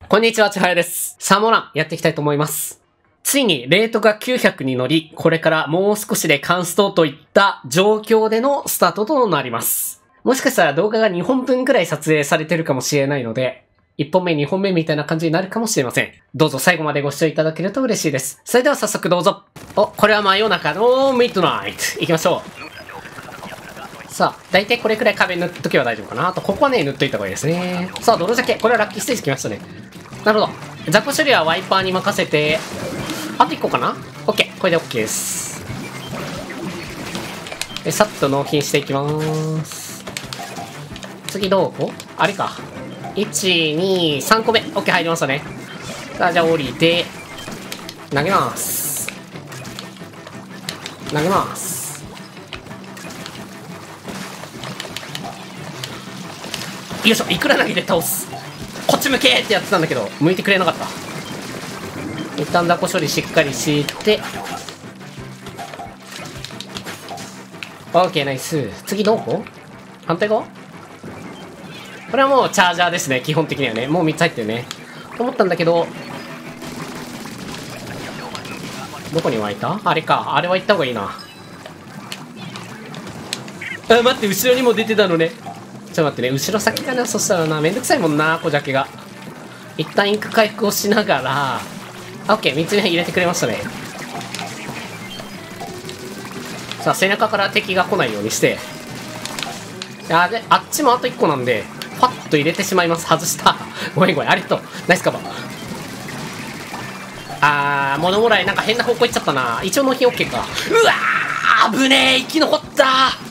こんにちは、ちはやです。サーモランやっていきたいと思います。ついにレートが900に乗り、これからもう少しでカンストといった状況でのスタートとなります。もしかしたら動画が2本分くらい撮影されてるかもしれないので、1本目2本目みたいな感じになるかもしれません。どうぞ最後までご視聴いただけると嬉しいです。それでは早速どうぞ。お、これは真夜中のミッドナイト。行きましょう。さあ、だいたいこれくらい壁塗っとけば大丈夫かな。あと、ここはね、塗っといた方がいいですね。さあ、泥ジャケ。これはラッキーステージ来ましたね。なるほど。雑魚処理はワイパーに任せて、あと1個かな ?OK。これで OK です。で、さっと納品していきまーす。次どこあれか。1、2、3個目。OK、入りましたね。さあ、じゃあ降りて、投げます。投げます。よいしょ、いくら投げて倒す。こっち向けってやってたんだけど、向いてくれなかった。一旦雑魚処理しっかりして、OK、ナイス。次どこ反対側これはもうチャージャーですね、基本的にはね。もう3つ入ってるね。と思ったんだけど、どこに湧いたあれか。あれは行った方がいいな。あ、待って、後ろにも出てたのね。ちょっと待ってね、後ろ先かな。そしたらな、めんどくさいもんな、小ジャケが。一旦インク回復をしながら、OK、3つ目入れてくれましたね。さあ、背中から敵が来ないようにして。あっちもあと1個なんで、パッと入れてしまいます。外した。ごめんごめん、ありがとう。ナイスカバー。物もらい、なんか変な方向行っちゃったな。一応納品 OK か。うわー、危ねえ、生き残ったー。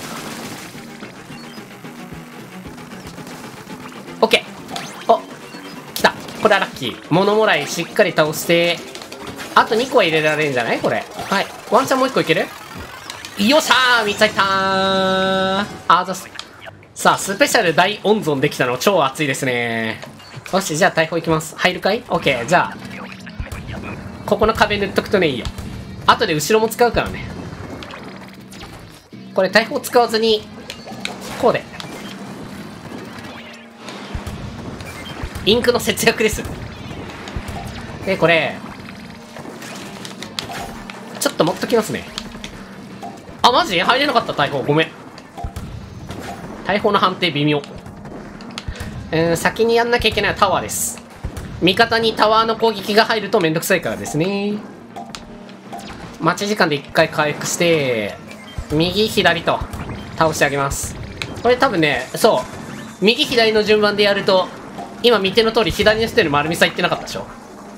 オッケー。お、来た。これはラッキー。物もらいしっかり倒して、あと2個は入れられるんじゃないこれ。はい。ワンチャンもう1個いけるよっしゃー !3 つ入ったー。さあ、スペシャル大温存できたの超熱いですね。よし、じゃあ大砲いきます。入るかい ?OK。じゃあ、ここの壁塗っとくとね、いいよ。後で後ろも使うからね。これ大砲使わずに、こうで。インクの節約です。で、これ、ちょっと持っときますね。あ、マジ入れなかった、大砲。ごめん。大砲の判定微妙。先にやんなきゃいけないのはタワーです。味方にタワーの攻撃が入るとめんどくさいからですね。待ち時間で1回回復して、右、左と倒してあげます。これ多分ね、そう。右、左の順番でやると、今見ての通り左の人より丸みさいってなかったでしょ。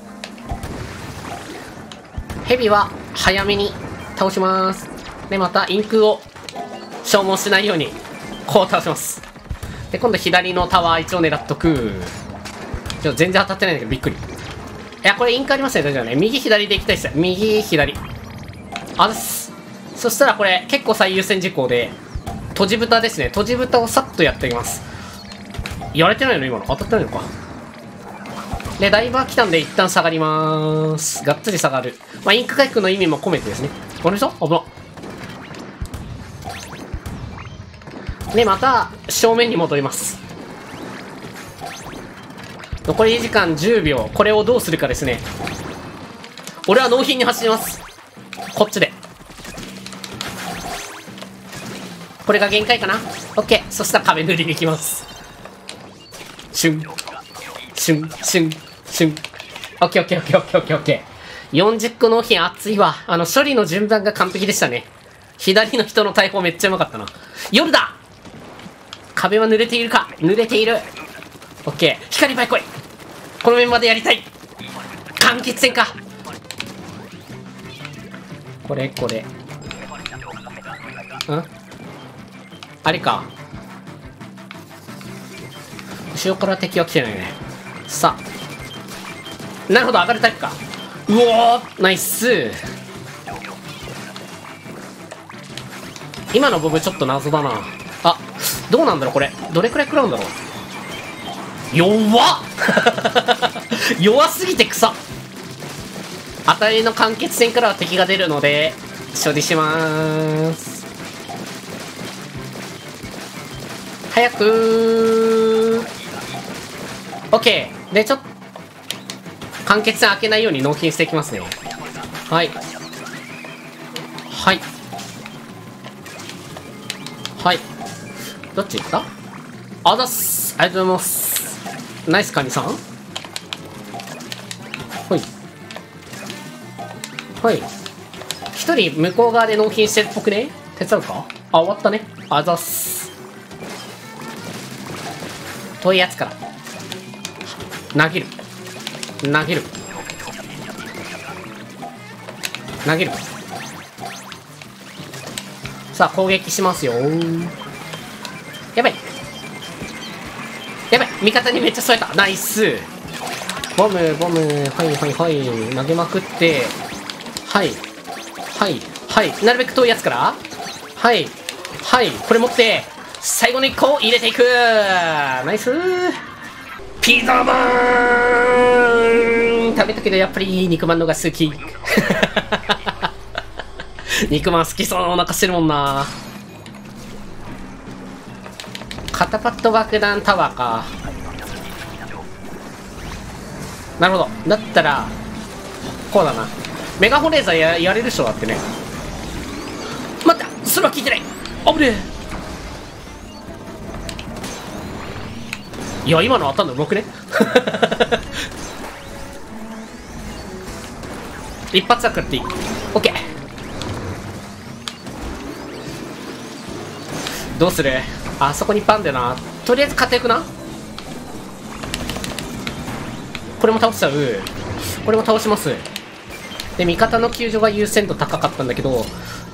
ヘビは早めに倒します。で、またインクを消耗しないようにこう倒します。で、今度左のタワー一応狙っとく。全然当たってないんだけどびっくり。いや、これインクありますね。大丈夫ね。右左でいきたいっす。右左。あざっす。そしたらこれ結構最優先事項で、閉じ蓋ですね。閉じ蓋をさっとやっていきます。やれてないの今の当たってないのか。で、ダイバー来たんで一旦下がりまーす。がっつり下がる。まあ、インク回復の意味も込めてですね。これでしょ危な。で、また、正面に戻ります。残り時間10秒。これをどうするかですね。俺は納品に走ります。こっちで。これが限界かな ?OK。そしたら壁塗りに行きます。シュン。シュン、シュン、シュン。オッケーオッケーオッケーオッケーオッケーオッケー。40個納品熱いわ。処理の順番が完璧でしたね。左の人の大砲めっちゃうまかったな。夜だ壁は濡れているか濡れている。オッケー。光バイ来い。この面までやりたい。完結戦か。これ。んあれか。後ろから敵は来てないね。さあ。なるほど、上がるタイプか。うおーナイス。今のボブちょっと謎だな。あ、どうなんだろうこれ。どれくらい食らうんだろう。弱っ弱すぎて草。当たりの間欠戦からは敵が出るので、処理しまーす。早くー。OK。で、ちょっ間欠戦開けないように納品していきますね。はい。はい。はい。どっち行った？あざっす。ありがとうございます。ナイスカニさん。はい。はい。一人向こう側で納品してるっぽくね？手伝うか？あ、終わったね。あざっす。遠いやつから。投げる。投げる。投げる。さあ、攻撃しますよ。やばい。やばい。味方にめっちゃ添えた。ナイス。ボム、ボム。はいはいはい。投げまくって。はい。はい。はい。なるべく遠いやつから。はい。はい。これ持って、最後の1個を入れていく。ナイス。ピザマン食べたけどやっぱり肉まんのが好き。肉まん好きそうなお腹してるもんな。肩パッド爆弾タワーか。なるほど。だったらこうだな。メガホレーザーやれるでしょ。だってね。待った、それは聞いてない。危ねえ。いや、今の当たんのうまくね。一発は食っていい。オッケー。どうする？あそこにパンでな。とりあえず勝っていくな。これも倒しちゃう。これも倒します。で、味方の救助が優先度高かったんだけど、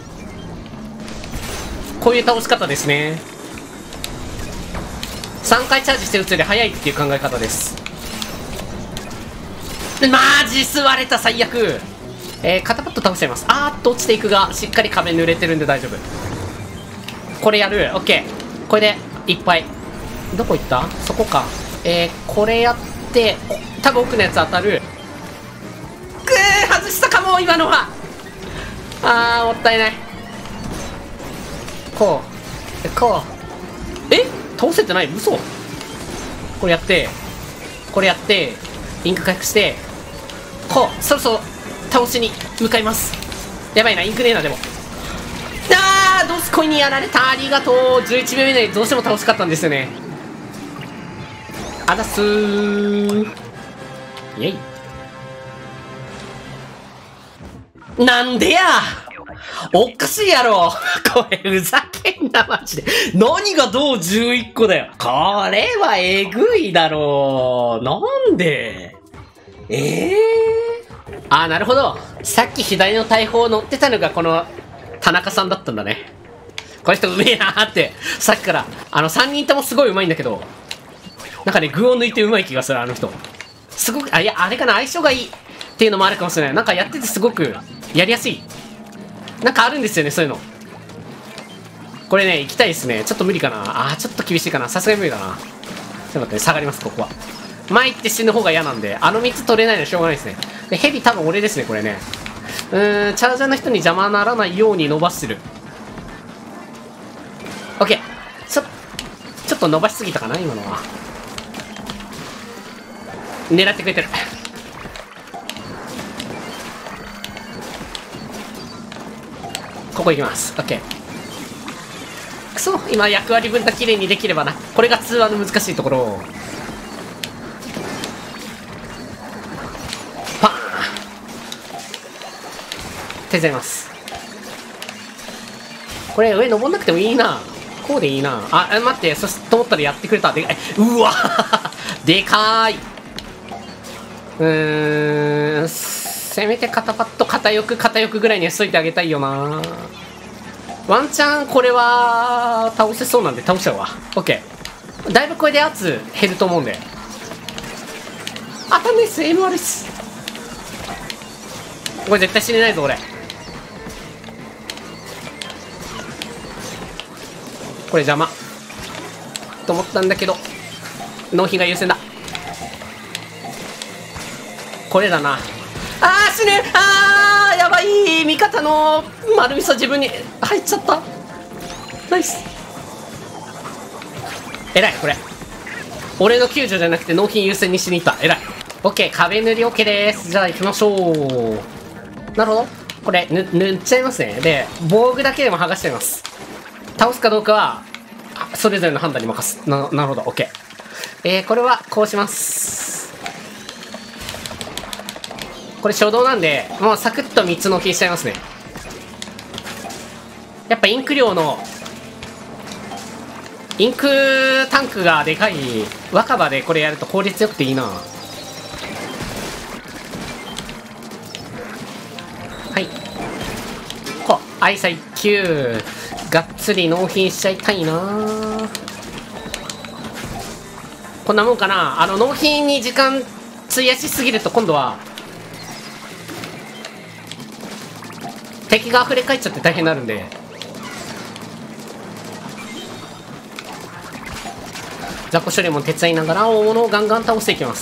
こういう倒し方ですね。3回チャージして打つより早いっていう考え方です。マジ吸われた、最悪。肩パッド倒しちゃいます。あーっと落ちていくが、しっかり壁濡れてるんで大丈夫。これやる。オッケー。これでいっぱい。どこ行った？そこか。これやって多分奥のやつ当たる。外したかも今のは。あー、もったいない。こう倒せてない？嘘。これやってこれやってインク回復して、こうそろそろ倒しに向かいます。やばいな、インクねえな。でもドスコイにやられた。ありがとう。11秒以内どうしても倒しかったんですよね。あざっすー。イエイ。なんでや、おかしいやろ。これふざけんなマジで。何がどう11個だよ。これはえぐいだろう。なんであー、なるほど。さっき左の大砲乗ってたのがこの田中さんだったんだね。この人うめえなーって。さっきから3人ともすごいうまいんだけど、なんかね、具を抜いてうまい気がする。あの人すごく、いや、あれかな、相性がいいっていうのもあるかもしれない。なんかやっててすごくやりやすい。なんかあるんですよね、そういうの。これね、行きたいですね。ちょっと無理かな。ちょっと厳しいかな。さすがに無理だな。ちょっと待って、下がります。ここは前行って死ぬ方が嫌なんで、3つ取れないのはしょうがないですね。で、ヘビ多分俺ですね、これね。チャージャーの人に邪魔ならないように伸ばしてる。オッケー。ちょっと伸ばしすぎたかな、今のは。狙ってくれてる。ここ行きます。オッケー。くそ、今役割分担綺麗にできればな。これが通話の難しいところ。パーン。手伝います。これ上登んなくてもいいな。こうでいいな。待って、と思ったらやってくれた。でかい。うわでかーい。せめて肩パッド片翼ぐらいにはしといてあげたいよな。ワンチャンこれは倒せそうなんで倒しちゃうわ。オッケー。だいぶこれで圧減ると思うんで。当たんないっす。M 悪いっす。これ絶対死ねないぞ俺。これ邪魔と思ったんだけど、納品が優先だ。これだな。死ね。やばい。味方の丸みそ自分に入っちゃった。ナイス。偉い。これ俺の救助じゃなくて納品優先にしに行った。偉い。 OK、壁塗り OK です。じゃあ行きましょう。なるほど。これ、塗っちゃいますね。で、防具だけでも剥がしちゃいます。倒すかどうかは、それぞれの判断に任す。なるほど、OK。これは、こうします。これ初動なんで、もうサクッと3つ納品しちゃいますね。やっぱインク量の、インクタンクがでかい若葉でこれやると効率よくていいな。はい。愛妻1級。がっつり納品しちゃいたいな。こんなもんかな。納品に時間費やしすぎると今度は、敵が溢れ返っちゃって大変になるんで。雑魚処理も手伝いながら大物をガンガン倒していきます。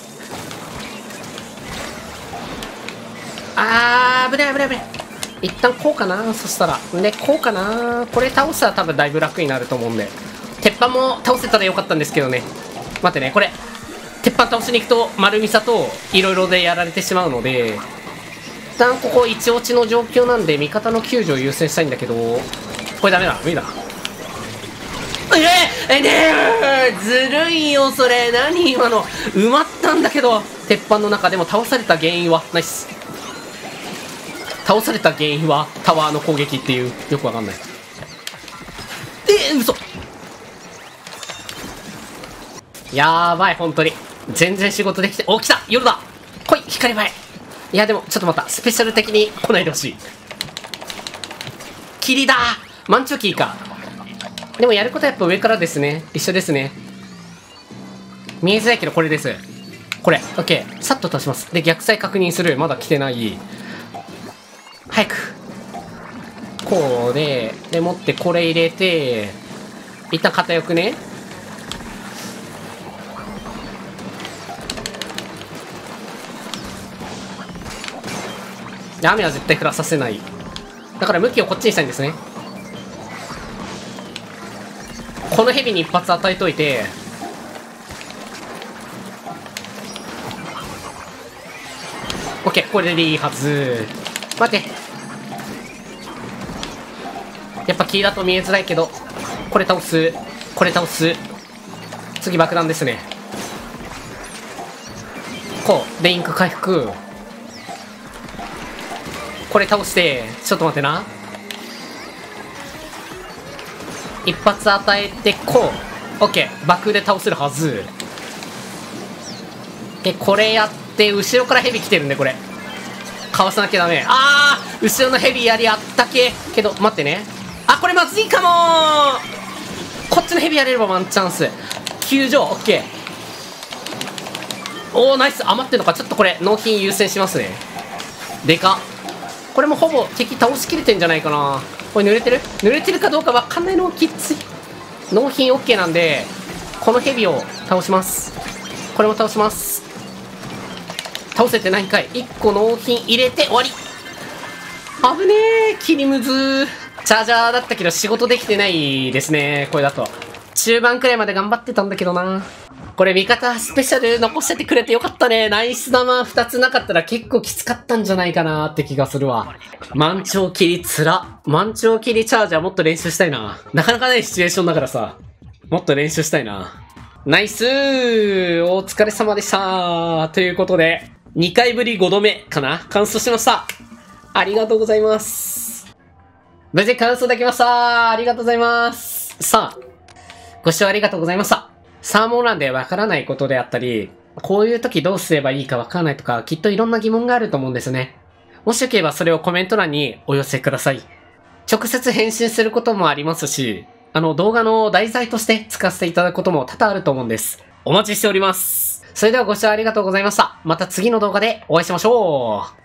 危ない危ない危ない。一旦こうかな。そしたらでこうかな。これ倒したら多分だいぶ楽になると思うんで、鉄板も倒せたらよかったんですけどね。待ってね、これ鉄板倒しに行くと丸ミサといろいろでやられてしまうので、一旦ここ一落ちの状況なんで味方の救助を優先したいんだけど、これダメだ。無理だ。ずるいよそれ。何今の。埋まったんだけど。鉄板の中でも倒された原因はナイス。倒された原因はタワーの攻撃っていう、よくわかんない。嘘。やばい、本当に全然仕事できて。お、来た。夜だ。来い、光前。いやでもちょっと待った。スペシャル的に来ないでほしい。霧だ。マンチョキーか。でもやることはやっぱ上からですね。一緒ですね。見えづらいけどこれです。これ OK。 さっと倒します。で逆サイ確認する。まだ来てない。早くこうで持ってこれ入れて、一旦片翼ね。雨は絶対降らさせない。だから向きをこっちにしたいんですね。このヘビに一発与えといて、オッケー、これでいいはず。待って、やっぱキーだと見えづらいけど、これ倒す。これ倒す。次爆弾ですね。こうでインク回復。これ倒して、ちょっと待ってな。一発与えてこう。オッケー、爆で倒せるはず。でこれやって後ろからヘビ来てるんで、これかわさなきゃダメ。後ろのヘビやりあったけけど、待ってね。これまずいかもー。こっちのヘビやれればワンチャンス。救助オッケー。おーナイス。余ってるのか。ちょっとこれ納品優先しますね。でかっ。これもほぼ敵倒しきれてんじゃないかな。これ濡れてるかどうかわかんないのきつい。納品 OK なんで、このヘビを倒します。これも倒します。倒せてないんかい。1個納品入れて終わり。危ねえ。切りむずー。チャージャーだったけど仕事できてないですね。これだと中盤くらいまで頑張ってたんだけどな。これ味方スペシャル残しててくれてよかったね。ナイス玉2つなかったら結構きつかったんじゃないかなって気がするわ。満潮切りつら。満潮切りチャージャーもっと練習したいな。なかなかないシチュエーションだからさ、もっと練習したいな。ナイスー。お疲れ様でしたー。ということで2回ぶり5度目かな、完走しました。ありがとうございます。無事完走できました。ありがとうございます。さあ、ご視聴ありがとうございました。サーモンランでわからないことであったり、こういう時どうすればいいかわからないとか、きっといろんな疑問があると思うんですね。もしよければそれをコメント欄にお寄せください。直接返信することもありますし、動画の題材として使わせていただくことも多々あると思うんです。お待ちしております。それではご視聴ありがとうございました。また次の動画でお会いしましょう。